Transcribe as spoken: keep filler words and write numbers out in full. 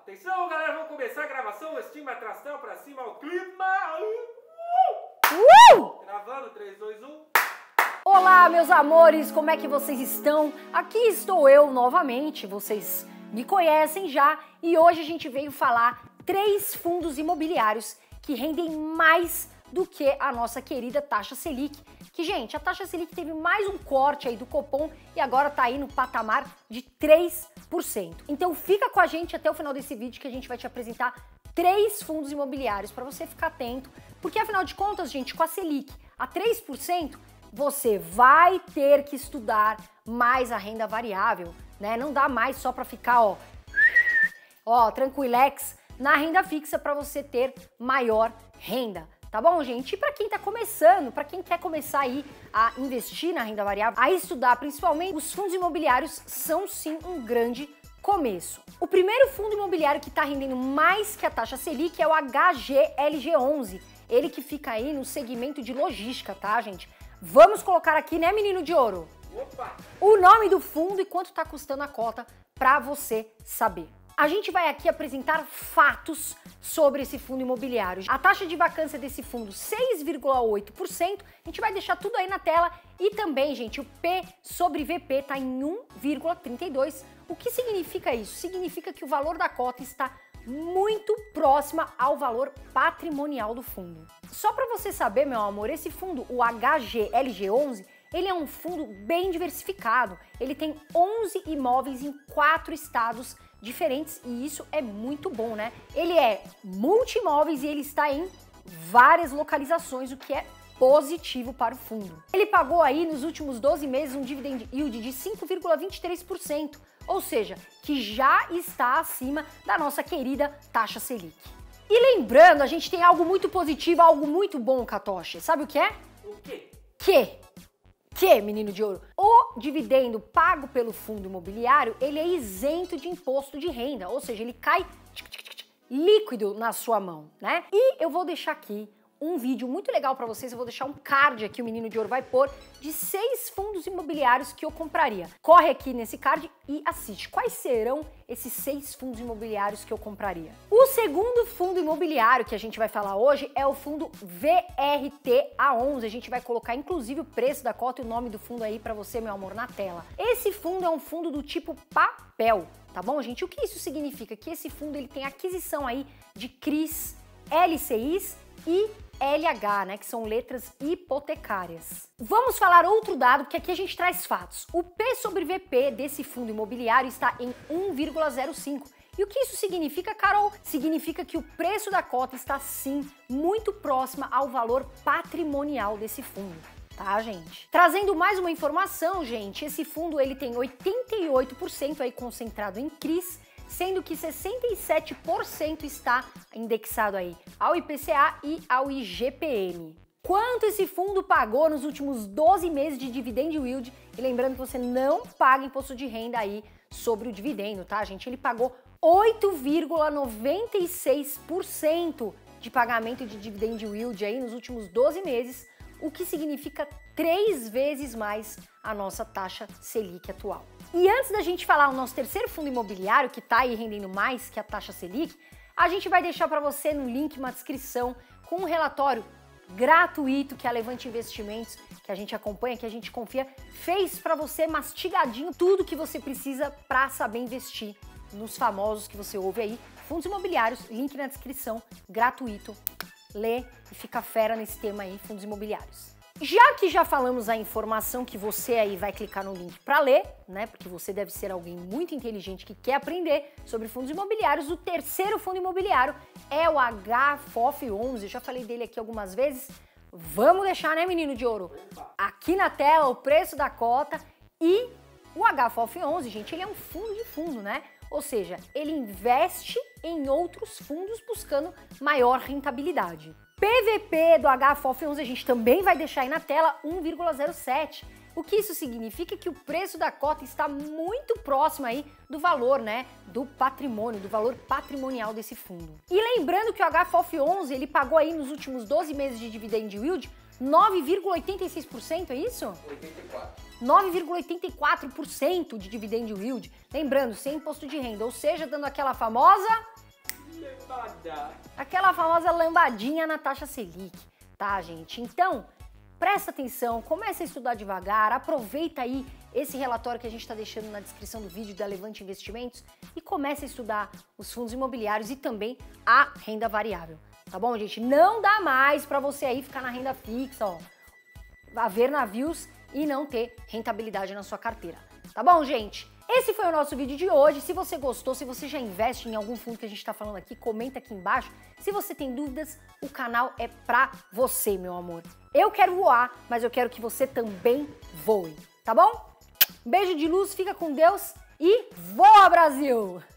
Atenção, galera, vamos começar a gravação. Estima trastão pra cima, o clima. Uh! Uh! Gravando, três, dois, um. Olá, meus amores, como é que vocês estão? Aqui estou eu novamente, vocês me conhecem já, e hoje a gente veio falar três fundos imobiliários que rendem mais do que a nossa querida taxa Selic. Que, gente, a taxa Selic teve mais um corte aí do Copom e agora tá aí no patamar de três por cento. Então fica com a gente até o final desse vídeo que a gente vai te apresentar três fundos imobiliários para você ficar atento, porque afinal de contas, gente, com a Selic a três por cento, você vai ter que estudar mais a renda variável, né? Não dá mais só para ficar, ó, ó, tranquilex na renda fixa para você ter maior renda. Tá bom, gente? E para quem tá começando, para quem quer começar aí a investir na renda variável, a estudar principalmente, os fundos imobiliários são sim um grande começo. O primeiro fundo imobiliário que está rendendo mais que a taxa Selic é o H G L G onze, ele que fica aí no segmento de logística, tá, gente? Vamos colocar aqui, né, menino de ouro? Opa! O nome do fundo e quanto tá custando a cota para você saber. A gente vai aqui apresentar fatos sobre esse fundo imobiliário. A taxa de vacância desse fundo, seis vírgula oito por cento, a gente vai deixar tudo aí na tela. E também, gente, o P sobre V P está em um vírgula trinta e dois. O que significa isso? Significa que o valor da cota está muito próxima ao valor patrimonial do fundo. Só para você saber, meu amor, esse fundo, o H G L G onze, ele é um fundo bem diversificado. Ele tem onze imóveis em quatro estados diferentes e isso é muito bom, né? Ele é multi-imóveis e ele está em várias localizações, o que é positivo para o fundo. Ele pagou aí nos últimos doze meses um dividend yield de cinco vírgula vinte e três por cento, ou seja, que já está acima da nossa querida taxa Selic. E lembrando, a gente tem algo muito positivo, algo muito bom, Katoshi. Sabe o que é? O quê? Que? Que, menino de ouro? O dividendo pago pelo fundo imobiliário, ele é isento de imposto de renda, ou seja, ele cai líquido na sua mão, né? E eu vou deixar aqui um vídeo muito legal para vocês, eu vou deixar um card aqui, o menino de ouro vai pôr, de seis fundos imobiliários que eu compraria. Corre aqui nesse card e assiste. Quais serão esses seis fundos imobiliários que eu compraria? O segundo fundo imobiliário que a gente vai falar hoje é o fundo V R T A onze. A gente vai colocar inclusive o preço da cota e o nome do fundo aí para você, meu amor, na tela. Esse fundo é um fundo do tipo papel, tá bom, gente? O que isso significa? Que esse fundo ele tem aquisição aí de C R Is, L C Is e L H, né, que são letras hipotecárias. Vamos falar outro dado, porque aqui a gente traz fatos. O P sobre V P desse fundo imobiliário está em um vírgula zero cinco. E o que isso significa, Carol? Significa que o preço da cota está, sim, muito próxima ao valor patrimonial desse fundo. Tá, gente? Trazendo mais uma informação, gente, esse fundo ele tem oitenta e oito por cento aí concentrado em C R Is, sendo que sessenta e sete por cento está indexado aí ao I P C A e ao I G P M. Quanto esse fundo pagou nos últimos doze meses de dividend yield? E lembrando que você não paga imposto de renda aí sobre o dividendo, tá, gente? Ele pagou oito vírgula noventa e seis por cento de pagamento de dividend yield aí nos últimos doze meses, o que significa três vezes mais a nossa taxa Selic atual. E antes da gente falar o nosso terceiro fundo imobiliário, que está aí rendendo mais que a taxa Selic, a gente vai deixar para você no link uma descrição com um relatório gratuito que a Levante Investimentos, que a gente acompanha, que a gente confia, fez para você mastigadinho tudo que você precisa para saber investir nos famosos que você ouve aí, fundos imobiliários, link na descrição, gratuito. Lê e fica fera nesse tema aí, fundos imobiliários. Já que já falamos a informação que você aí vai clicar no link para ler, né? Porque você deve ser alguém muito inteligente que quer aprender sobre fundos imobiliários. O terceiro fundo imobiliário é o H F O F onze. Eu já falei dele aqui algumas vezes. Vamos deixar, né, menino de ouro? Aqui na tela o preço da cota e o H F O F onze, gente, ele é um fundo de fundo, né? Ou seja, ele investe em outros fundos buscando maior rentabilidade. P V P do H F O F onze a gente também vai deixar aí na tela um vírgula zero sete. O que isso significa? Que o preço da cota está muito próximo aí do valor, né, do patrimônio, do valor patrimonial desse fundo. E lembrando que o H F O F onze ele pagou aí nos últimos doze meses de dividend yield nove vírgula oitenta e seis por cento, é isso? oitenta e quatro. nove vírgula oitenta e quatro por cento de dividend yield, lembrando, sem imposto de renda, ou seja, dando aquela famosa Lambada. Aquela famosa lambadinha na taxa Selic, tá, gente? Então, presta atenção, comece a estudar devagar, aproveita aí esse relatório que a gente está deixando na descrição do vídeo da Levante Investimentos e comece a estudar os fundos imobiliários e também a renda variável, tá bom, gente? Não dá mais para você aí ficar na renda fixa, ó, a ver navios e não ter rentabilidade na sua carteira, tá bom, gente? Esse foi o nosso vídeo de hoje. Se você gostou, se você já investe em algum fundo que a gente está falando aqui, comenta aqui embaixo. Se você tem dúvidas, o canal é pra você, meu amor. Eu quero voar, mas eu quero que você também voe, tá bom? Beijo de luz, fica com Deus e voa, Brasil!